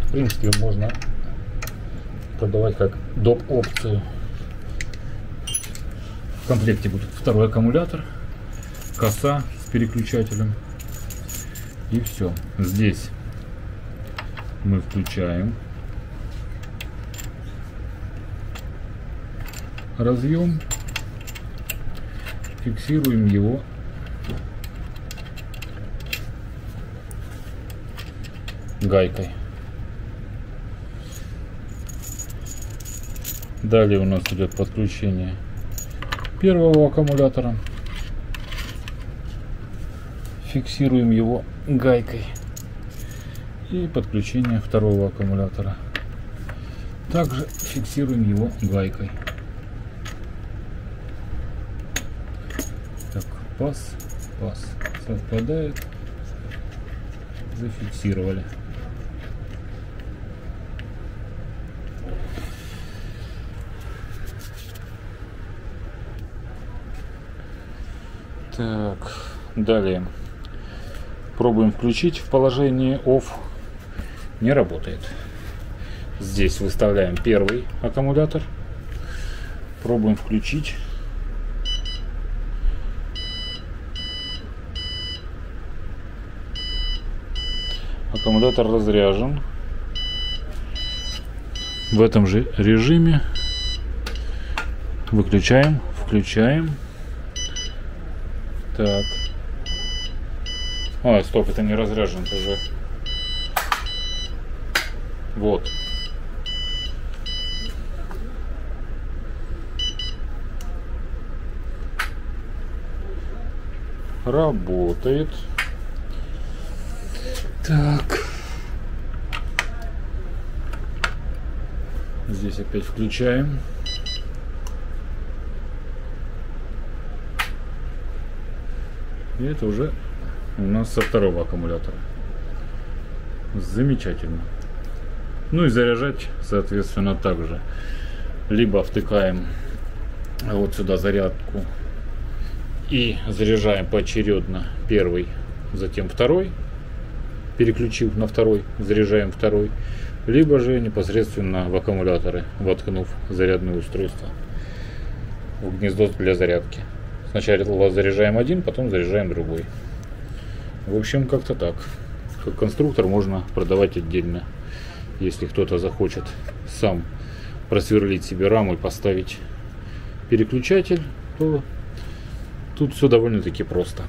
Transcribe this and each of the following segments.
В принципе, можно продавать как доп. Опцию. В комплекте будет второй аккумулятор, коса с переключателем. И все. Здесь мы включаем разъем, фиксируем его гайкой. Далее у нас идет подключение первого аккумулятора. Фиксируем его гайкой. И подключение второго аккумулятора. Также фиксируем его гайкой. Так, паз совпадает. Зафиксировали. Так, далее пробуем включить в положении OFF. Не работает. Здесь выставляем первый аккумулятор. Пробуем включить. Аккумулятор разряжен. В этом же режиме выключаем, включаем. Так. Ой, стоп, это не разряжен уже. Вот. Работает. Так. Здесь опять включаем. И это уже у нас со второго аккумулятора. Замечательно. Ну и заряжать, соответственно, также. Либо втыкаем вот сюда зарядку и заряжаем поочередно первый, затем второй. Переключив на второй, заряжаем второй. Либо же непосредственно в аккумуляторы, воткнув зарядное устройство в гнездо для зарядки. Сначала заряжаем один, потом заряжаем другой. В общем, как-то так. Как конструктор можно продавать отдельно. Если кто-то захочет сам просверлить себе раму и поставить переключатель, то тут все довольно-таки просто.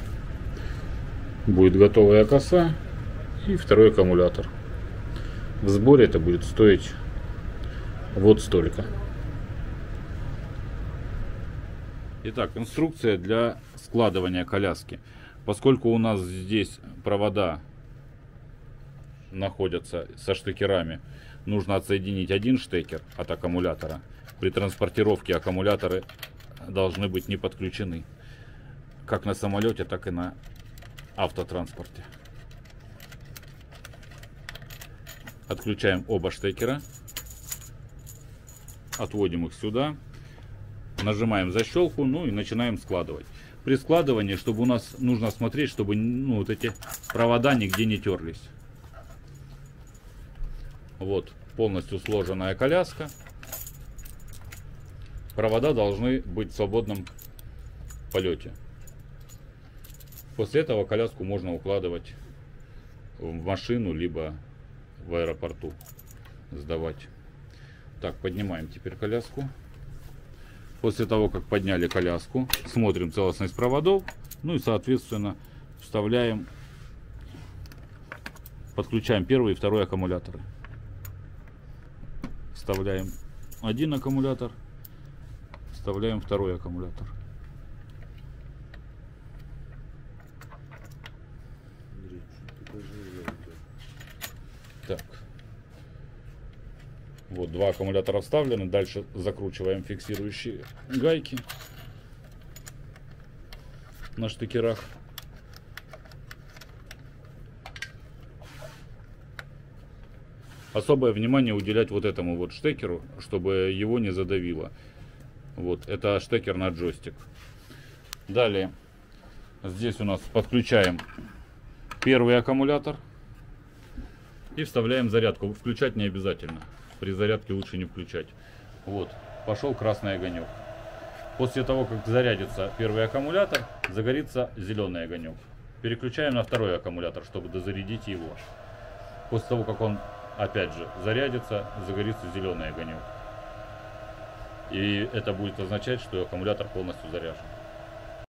Будет готовая коса и второй аккумулятор. В сборе это будет стоить вот столько. Итак, инструкция для складывания коляски. Поскольку у нас здесь провода находятся со штекерами, нужно отсоединить один штекер от аккумулятора. При транспортировке аккумуляторы должны быть не подключены. Как на самолете, так и на автотранспорте. Отключаем оба штекера. Отводим их сюда. Нажимаем защелку, ну и начинаем складывать. При складывании, чтобы у нас нужно смотреть, чтобы вот эти провода нигде не терлись. Вот полностью сложенная коляска. Провода должны быть в свободном полете. После этого коляску можно укладывать в машину, либо в аэропорту сдавать. Так, поднимаем теперь коляску. После того, как подняли коляску, смотрим целостность проводов. Ну и, соответственно, вставляем, подключаем первый и второй аккумуляторы. Вставляем один аккумулятор, вставляем второй аккумулятор. Так. Вот два аккумулятора вставлены. Дальше закручиваем фиксирующие гайки на штекерах. Особое внимание уделять вот этому вот штекеру, чтобы его не задавило. Вот, это штекер на джойстик. Далее, здесь у нас подключаем первый аккумулятор. И вставляем зарядку. Включать не обязательно. При зарядке лучше не включать. Вот, пошел красный огонек. После того, как зарядится первый аккумулятор, загорится зеленый огонек. Переключаем на второй аккумулятор, чтобы дозарядить его. После того, как он опять же зарядится, загорится зеленый огонек. И это будет означать, что аккумулятор полностью заряжен.